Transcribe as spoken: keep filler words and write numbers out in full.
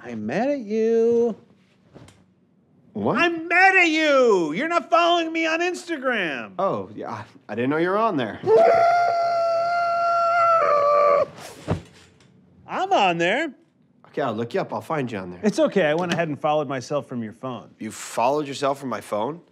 I'm mad at you. What? I'm mad at you! You're not following me on Instagram! Oh, yeah, I didn't know you were on there. I'm on there. Okay, I'll look you up. I'll find you on there. It's okay, I went ahead and followed myself from your phone. You followed yourself from my phone?